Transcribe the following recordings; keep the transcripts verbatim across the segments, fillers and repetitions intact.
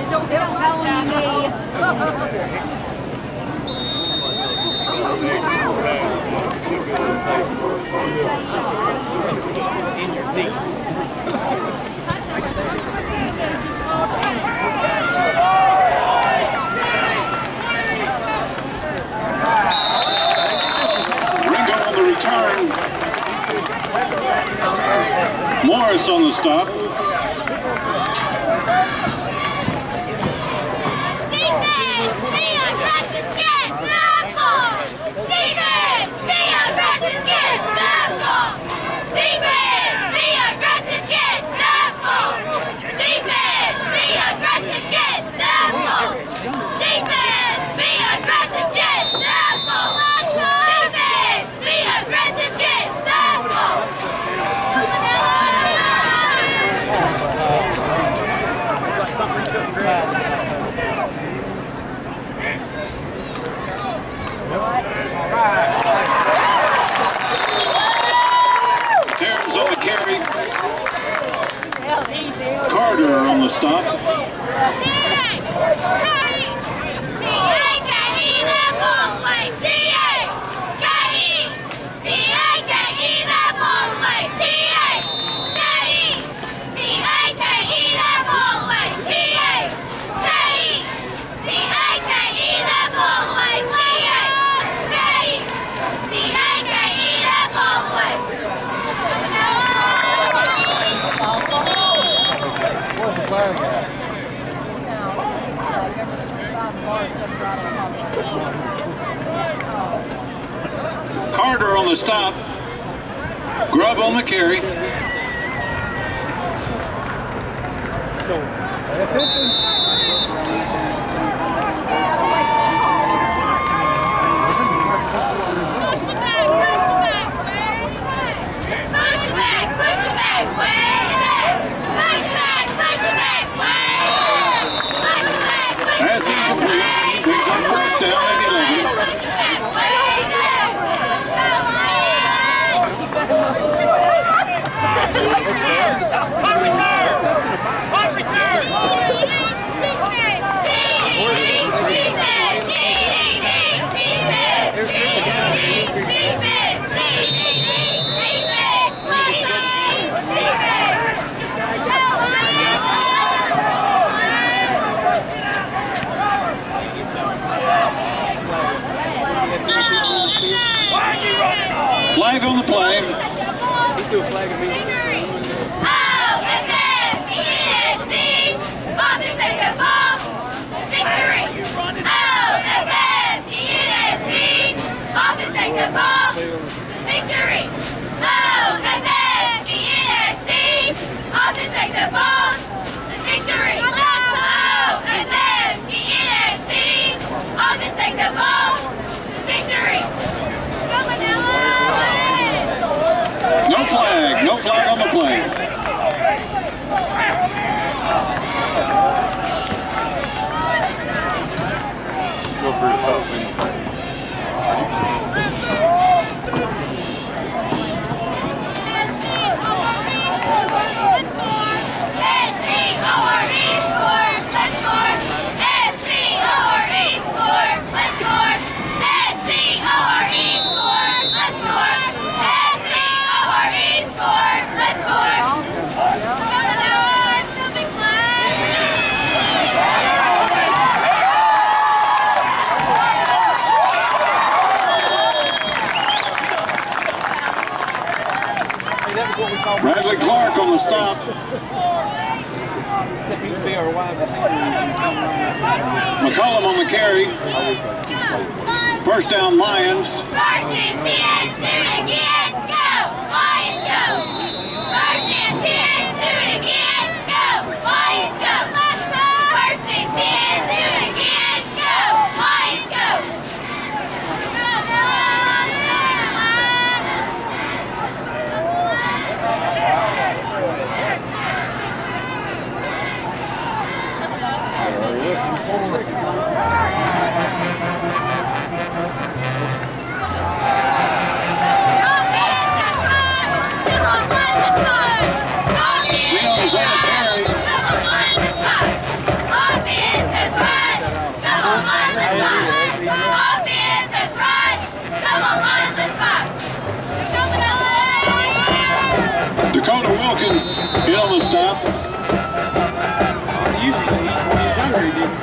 Morris on the stop. Terrence on the carry. Carter on the stop. Carter on the stop. Grubb on the carry. So, That's incomplete. Brings on fourth down at eleven. Flag on the play. let's do a flag of me. No flag, no flag on the play. Go for the top win. Bradley Clark on the stop. McCollum on the carry. First down, Lions. Okay. Wilkins in on the stop. He used to eat when he was younger, he did.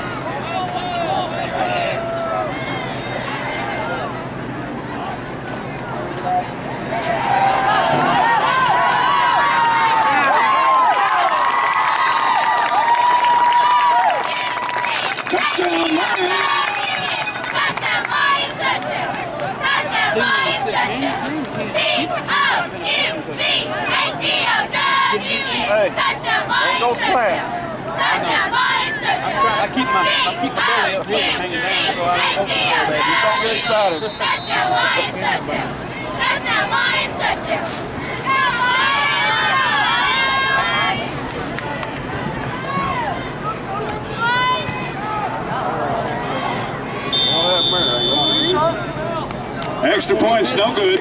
Touchdown, Lions. Touchdown, Lions, touchdown. Touchdown, Lions, touchdown. T O U C H E O W N. Touchdown, Lions, touchdown. Touchdown, Lions, touchdown. I keep my, I keep my belly up here hanging down so I don't go so bad. You don't get excited. Touchdown, Lions, touchdown. Touchdown, Lions, touchdown. Extra points, no good.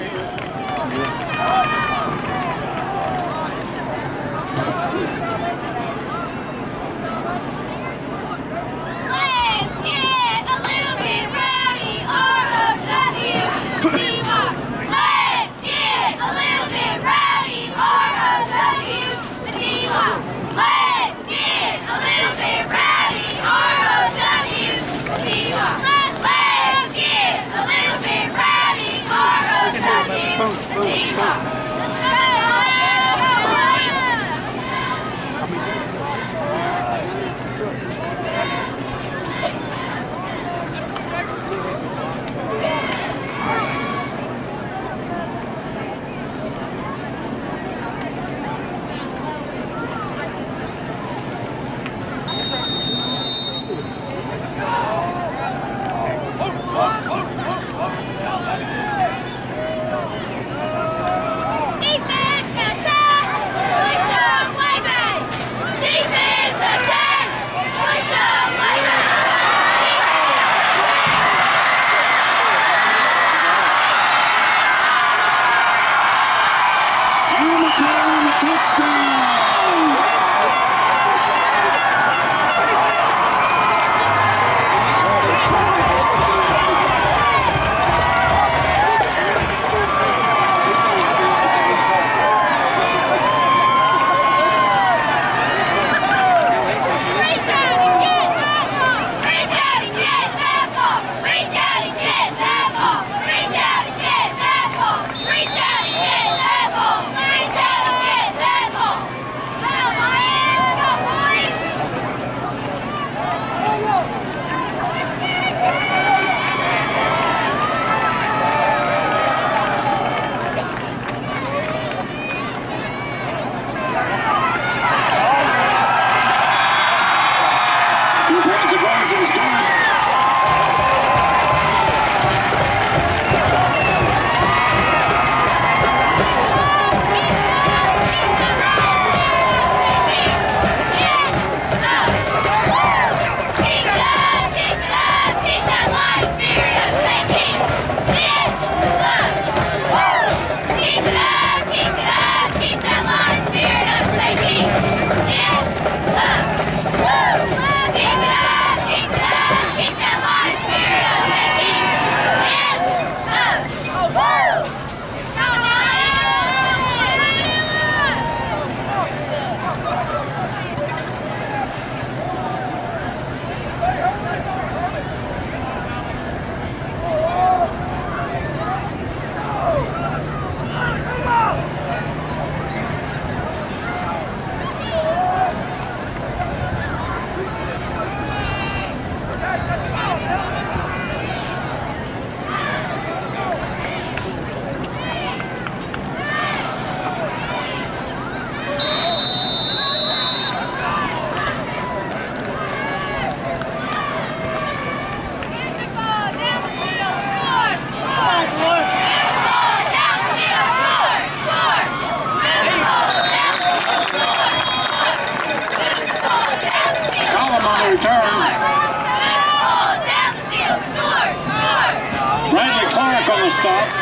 Let's get a little bit rowdy, R O W T Y. Let's get a little bit rowdy, R O W T Y. Let's get a little bit rowdy, R O W T Y. Let's get a little bit rowdy, R O W T Y. Defense attack! Push up, way back! Defense attack! Push up, way back! Hugh McLaren, touchdown! Reach out and get that ball! Reach out and get that ball! Reach out and get that ball! Reach out and get that ball! Reach out and get that ball! Reach out and get that ball! Go Lions! Go Lions! Two-point conversion's good. Column on the return. Bradley Clark on the stop.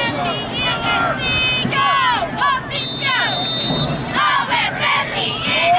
Go! Up and go! Go with fifty!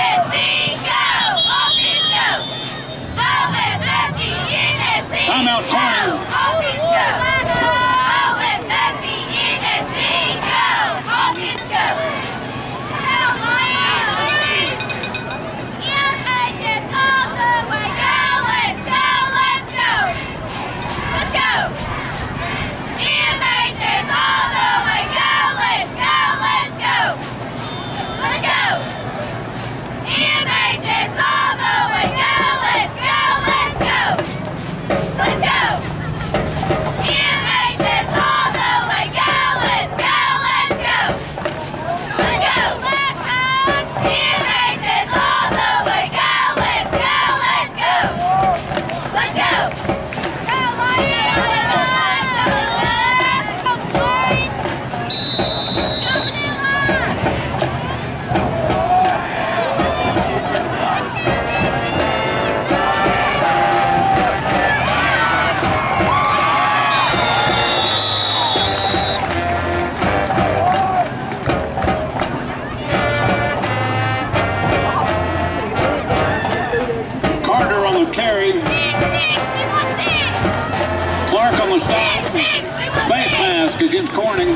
the stop. Face mask against Corning.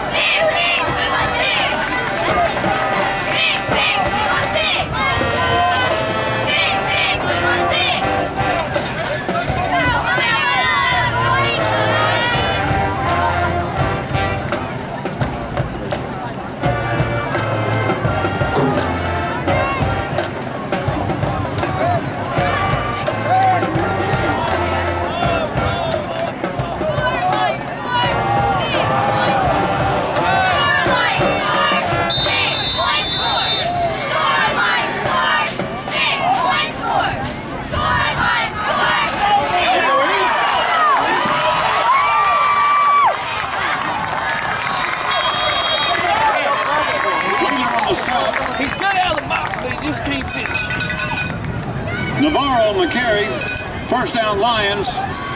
He's good out of the box, but he just can't finish. Navarro on the carry. First down, Lions.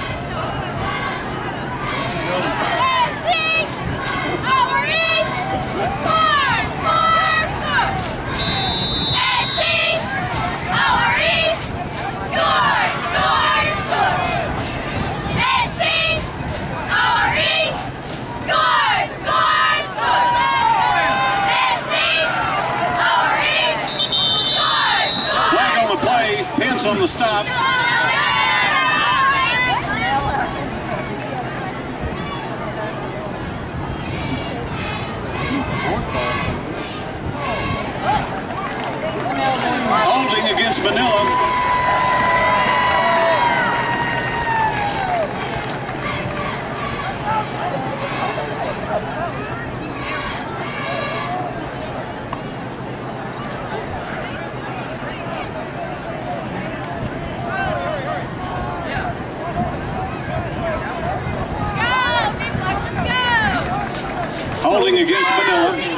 Pence on the stop. Holding against Manila. Holding against Manila. Go!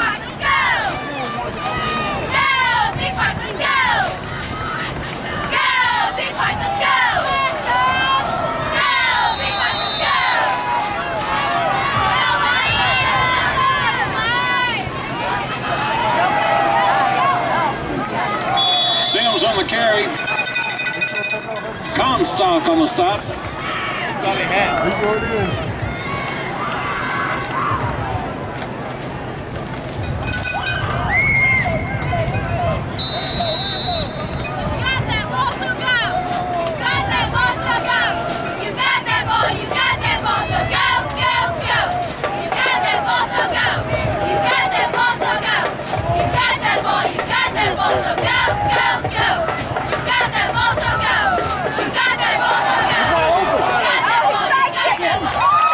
Go! Big Fight, let's go! Go! Big Fight, let's go! Go! Big Fight, let's go! Go, Sims on the carry. Comstock on the stop. go, go, go! You got that ball, so go! You got that ball, so go! You got that ball, you got that ball!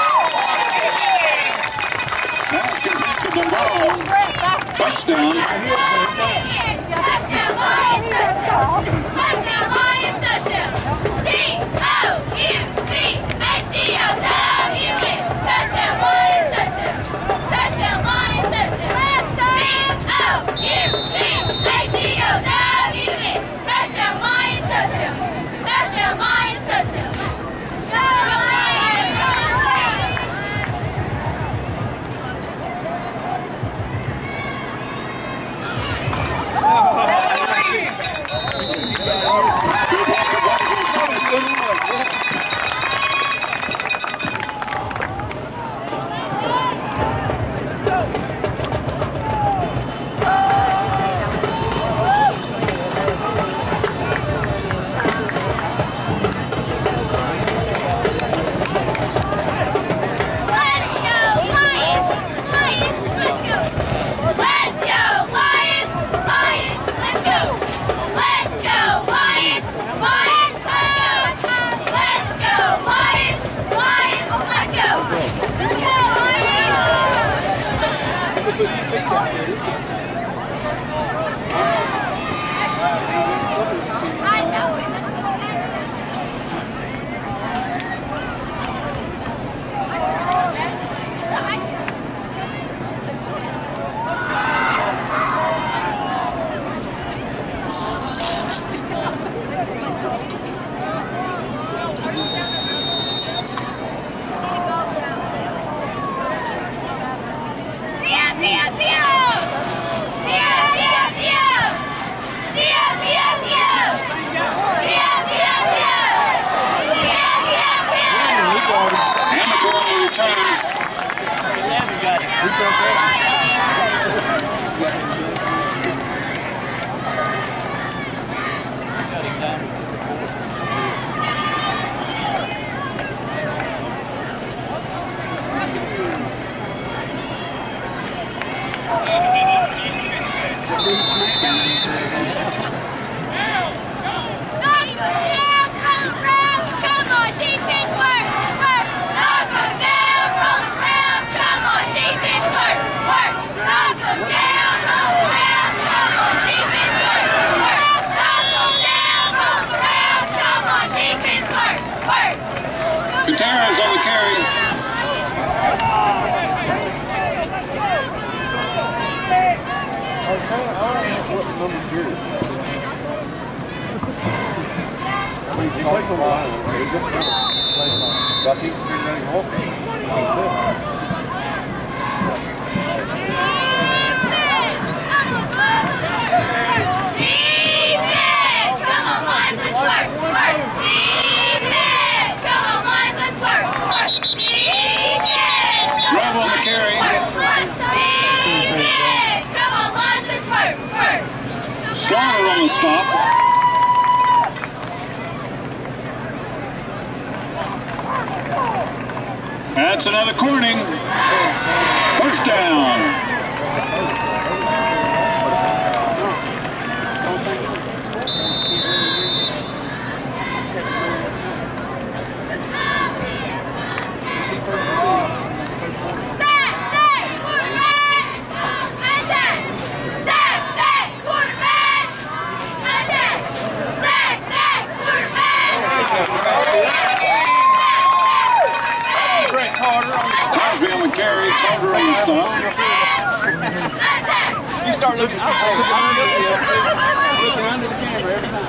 Gutierrez on the carry. He plays on the line, so he's up front. But he can figure out his Defense! Come on, boys, let's work, work! Defense! Come on, boys, let's work, work! Defense! Grab on the carry. Defense! Come on, boys, let's work, work! Slaughter on the stop. That's another Corning. First down. Crosby on the carry, Carter on the stop. You start looking, I'm looking under the camera every time.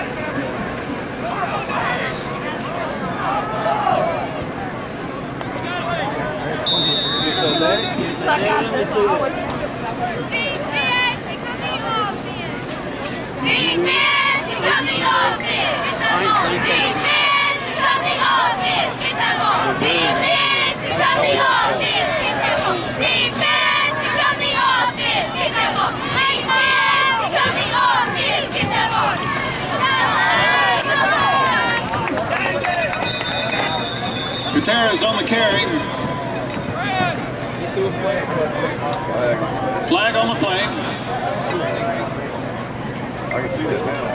You said that? You said that? Let me see that. Defense, becoming offense. Defense, becoming offense. Get that ball. Defense, becoming offense. Get that ball. Defense, becoming offense. Get that ball. Defense, becoming offense. Get that ball. Defense, becoming offense. Get that ball. Gutierrez on the carry. Flag on the play. I can see this man.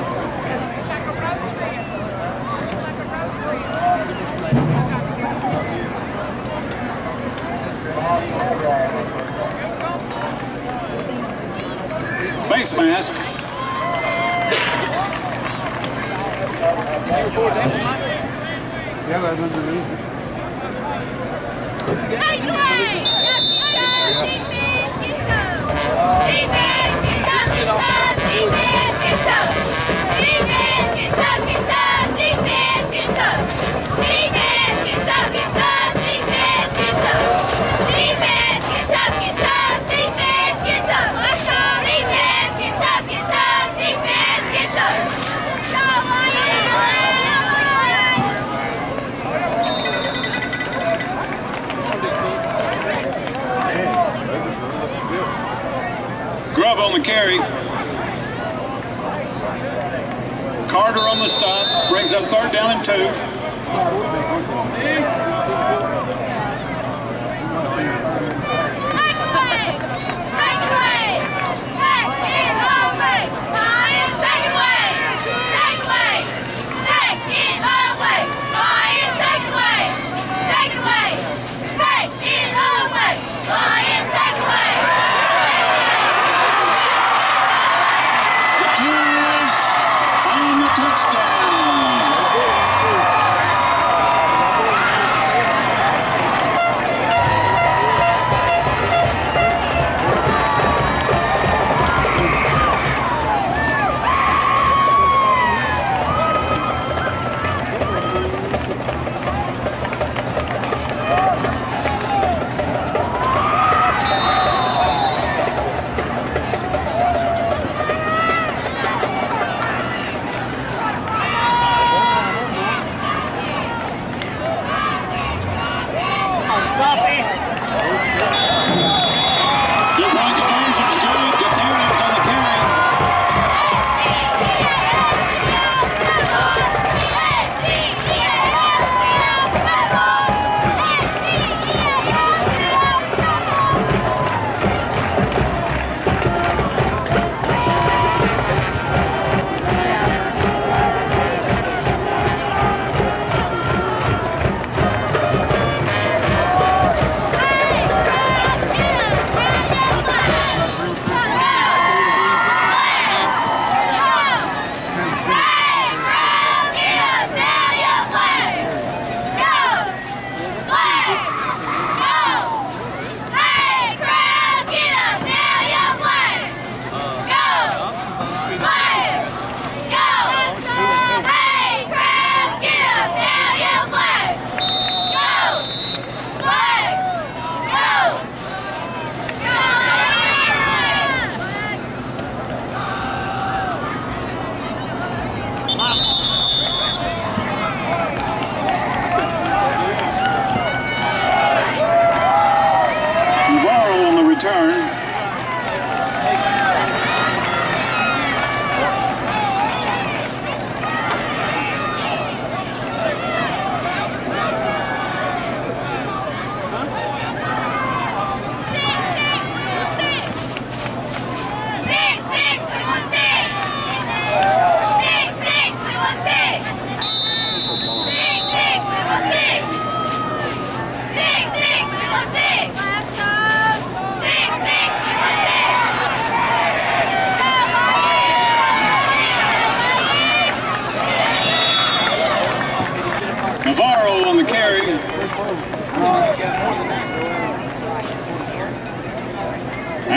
Face mask. Yeah, that's underneath. Take away! Yes, yes, defense, get up! Defense, get up, get up! Defense, get up! Defense, get up, get up! Defense, get up! Defense, get up, get up! Defense, get up! Defense, get up, get up! Defense, get up! Let's go! Defense, get up, get up! Defense, get up! Grubb on the carry. Carter on the stop. Brings up third down and two.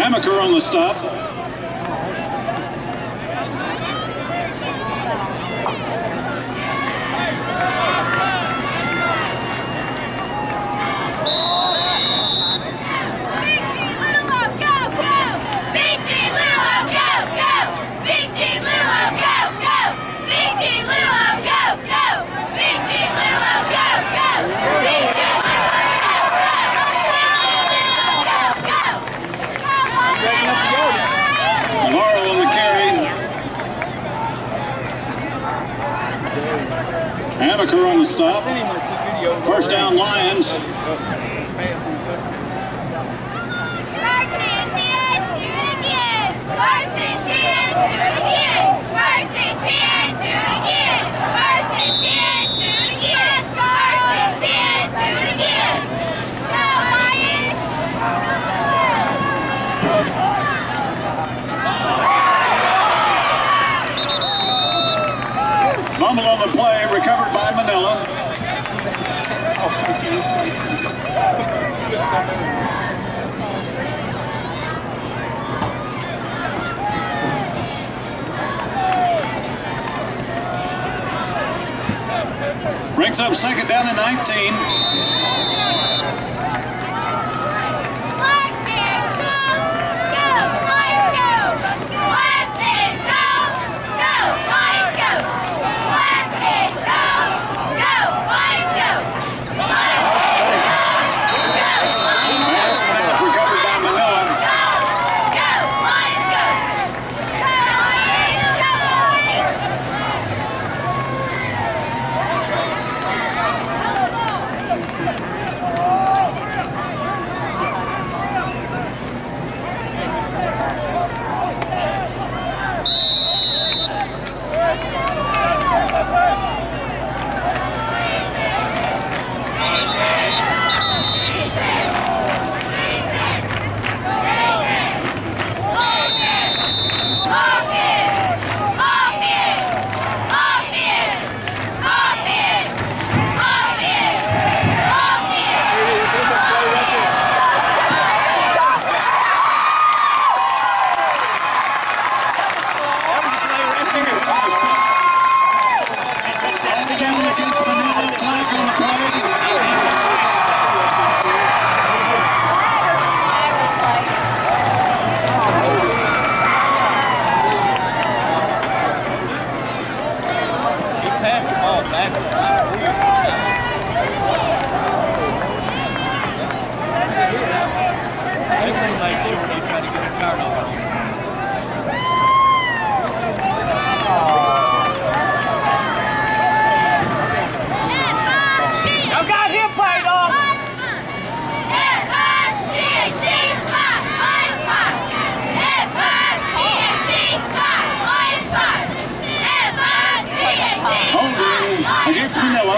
Amaker on the stop. Morrow on the carry. Amaker on the stop. First down, Lions. Fumble on the play, recovered by Manila. Brings up second down and nineteen. Against Manila.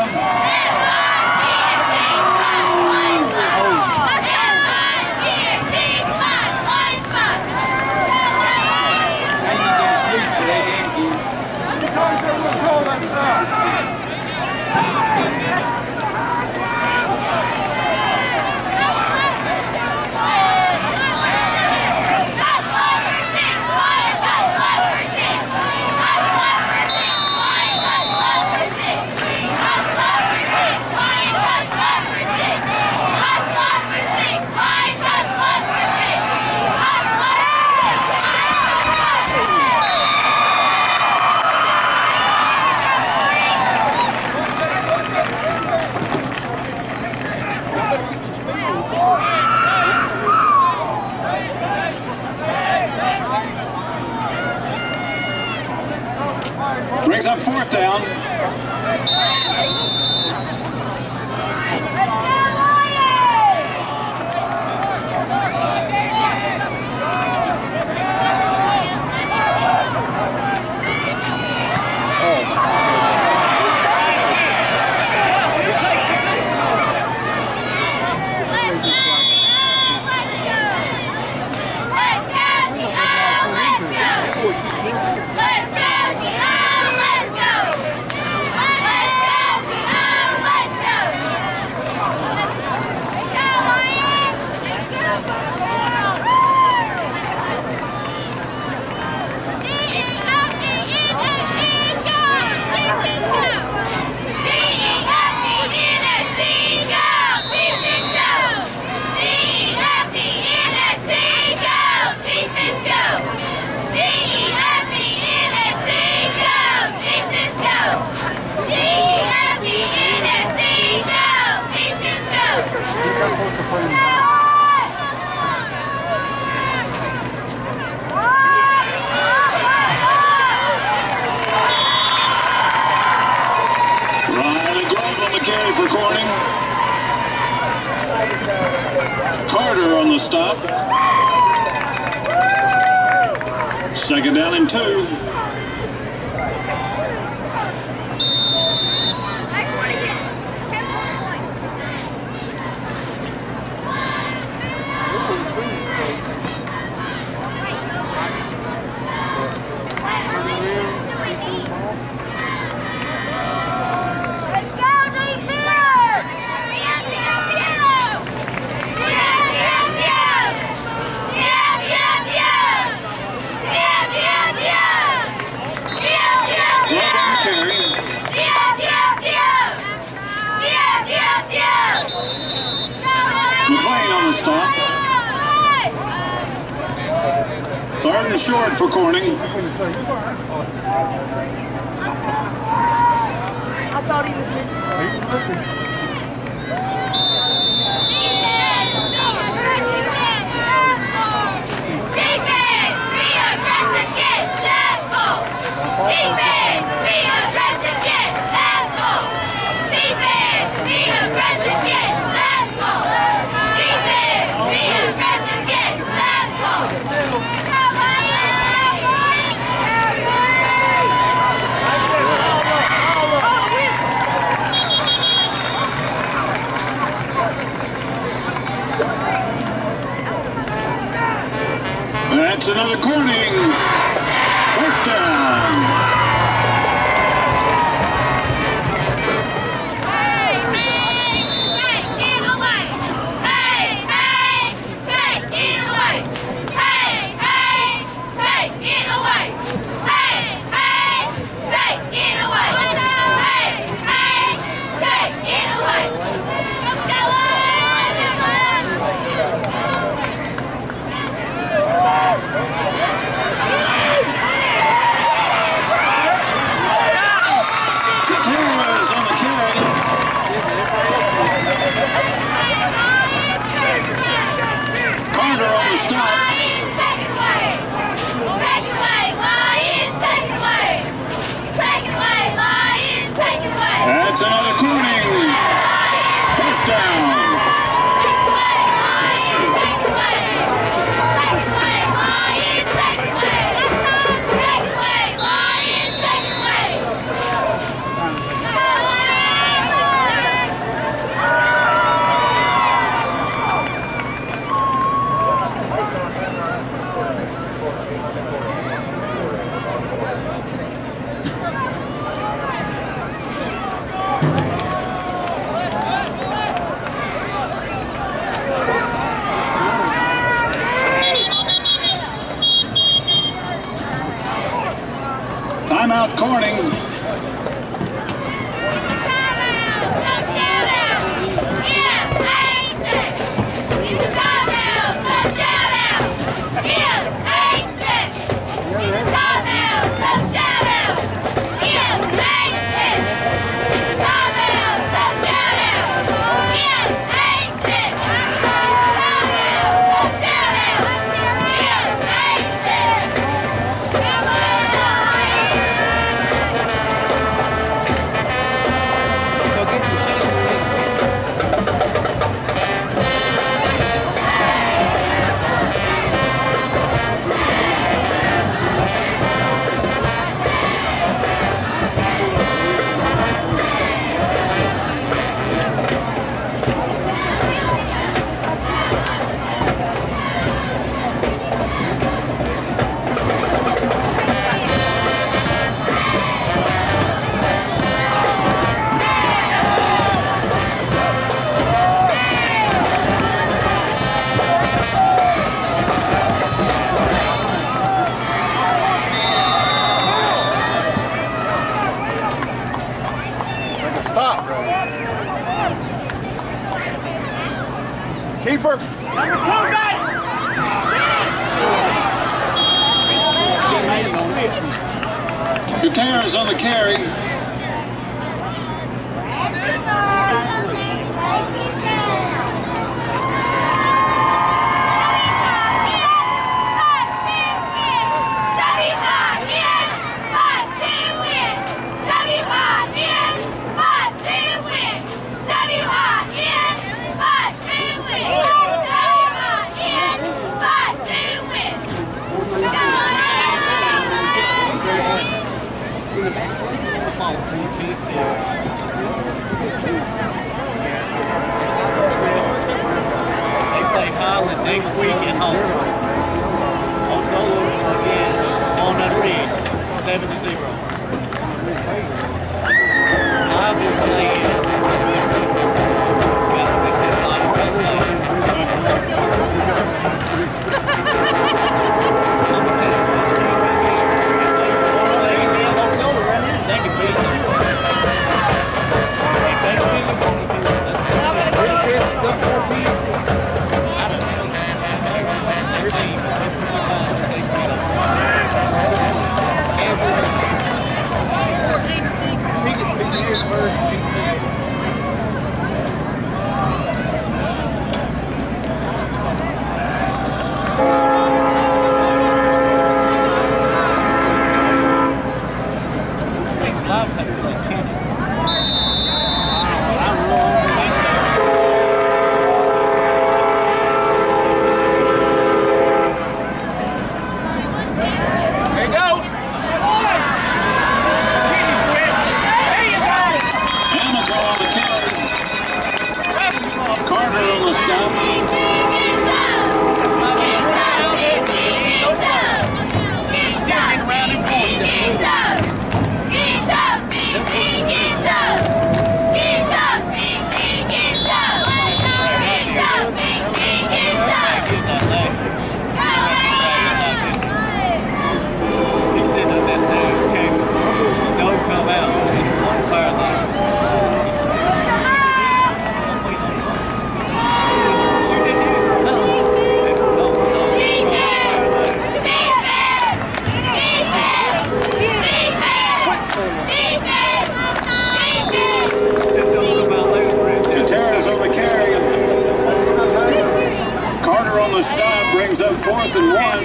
Brings up fourth down. Let's go, G O! Let's go! Let's go, G O! Corning. Carter on the stop. Second down and two. McLean on the stop. Third and short for Corning. I thought he was missing. That's another Corning. First down. Carter on the stop. That's another Corning. First down. Timeout Corning. Keeper. Number two, guys. Gutierrez on the carry. W They play Highland next week at home. Osceola against Walnut Ridge, seven to zero. I will play it. Got to mix it up. They can beat us. If they really want to do it, I don't know. Their team, they beat us. Fourth and one.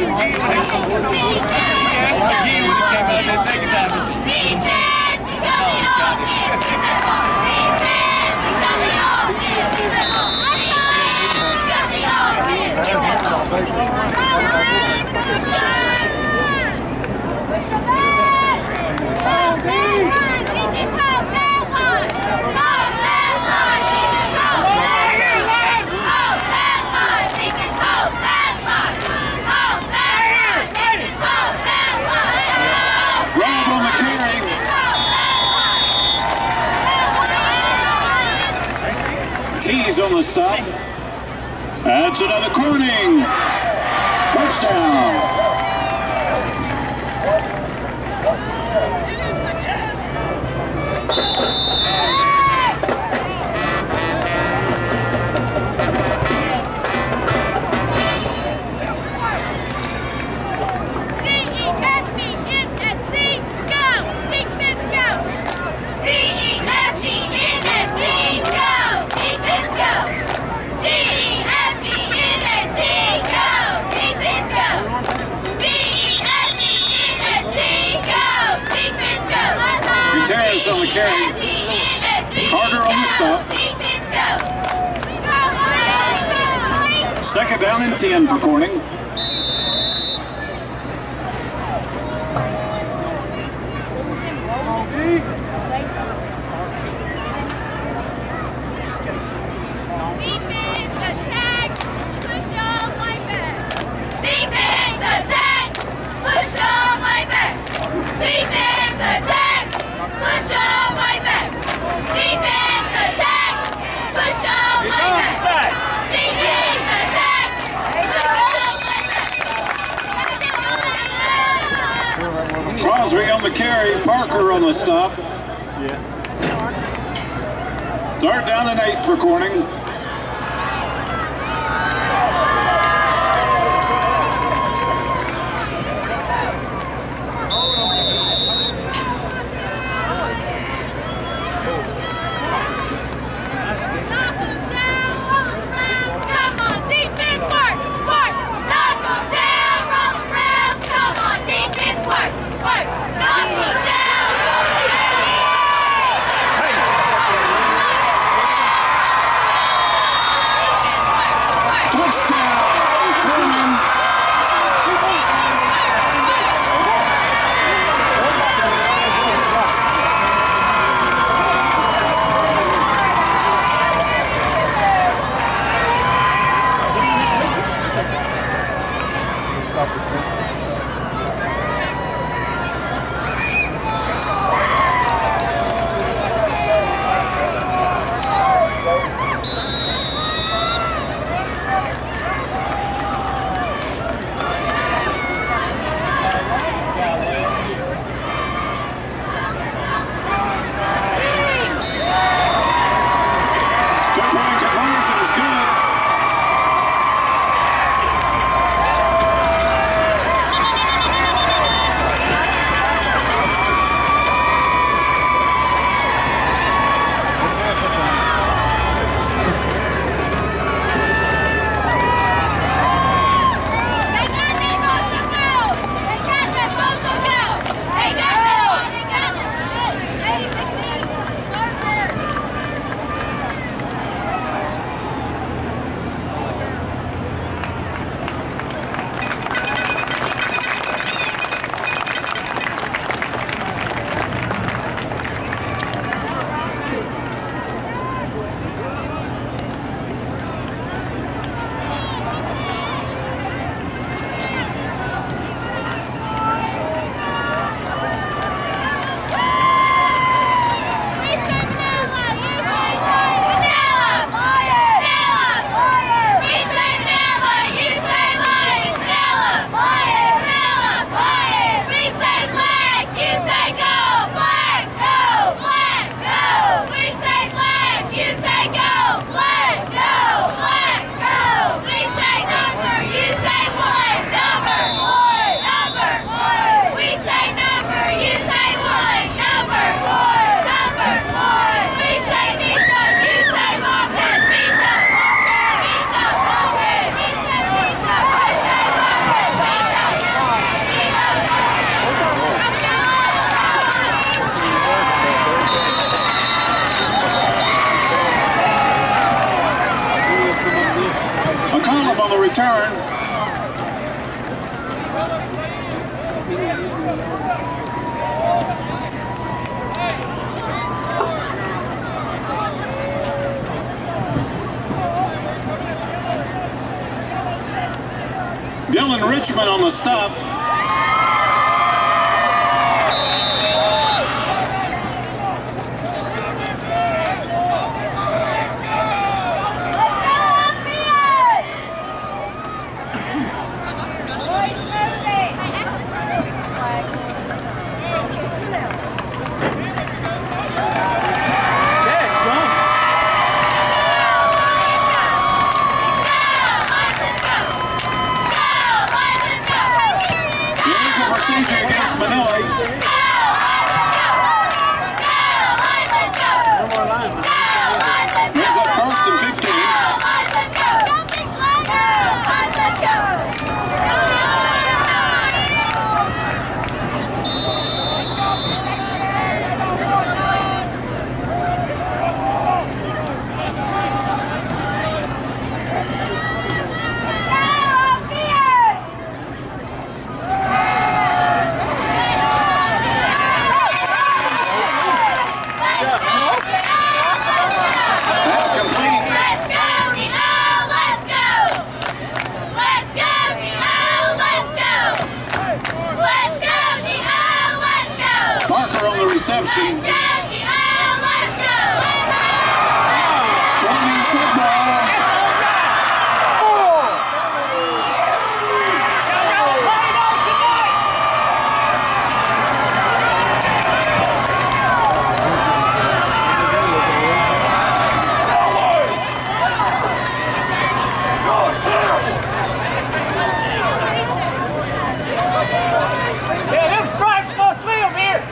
On the stop. That's another Corning. First down. On the carry. Carter on the stop. Second down and ten for Corning. Defense attack, push on my back. Defense attack, push on my back. Defense attack. Push on my back. Defense attack. Push on my back. Defense attack. Push on my back. Crosby on the carry. Parker on the stop. Third down and eight for Corning. Gibson Richmond on the stop. Procedure against Manila. Brings up first and fifteen. On the reception. Corning football. Yeah, them stripes must live here.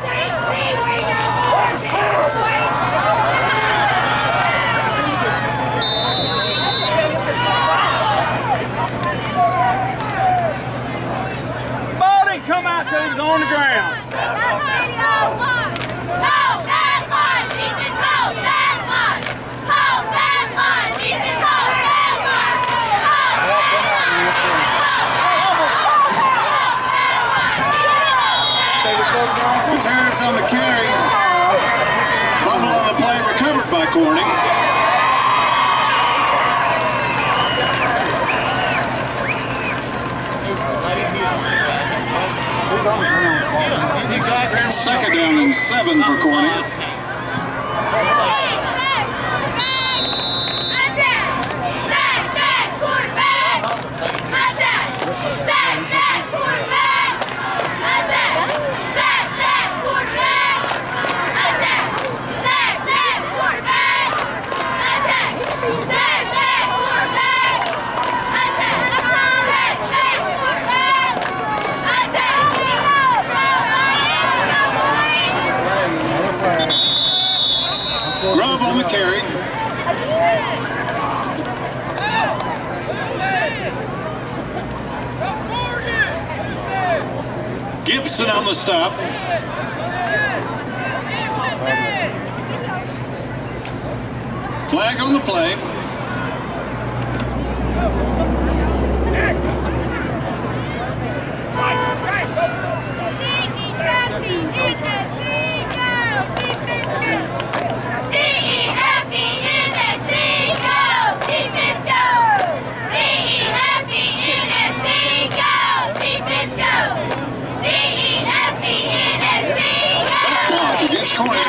Body come out till he's on the ground. Hold that line, defense, hold that line. Hold that line, defense, hold that line. Hold that line, defense, hold that line. Terrence on the carry. Fumble on the play, recovered by Corning. Second down and seven for Corning. Grubb on the carry. Gibson on the stop. Flag on the play. Against Corning.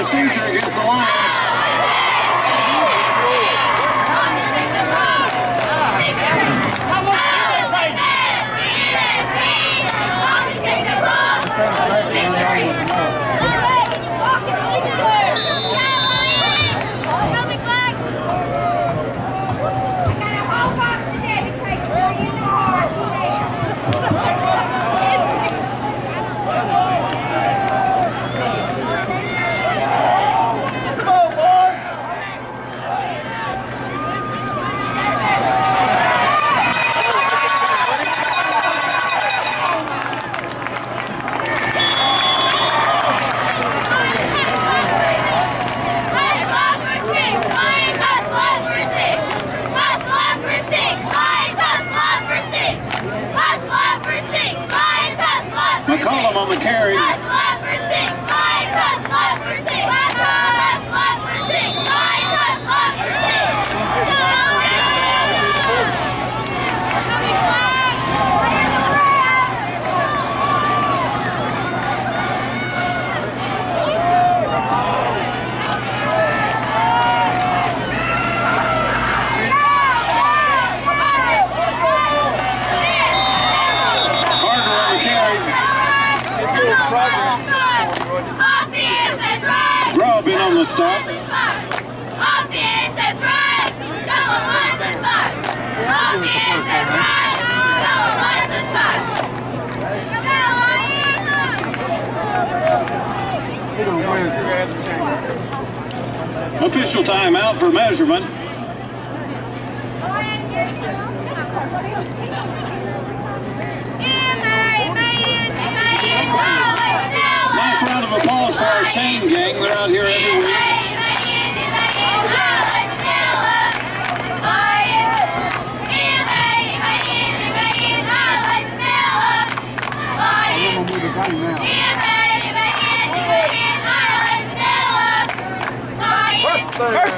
procedure against the Lions. McCollum on the carry. Grubb in on the stop. Official timeout for measurement. Nice round of applause for our chain gang. They're out here every week. First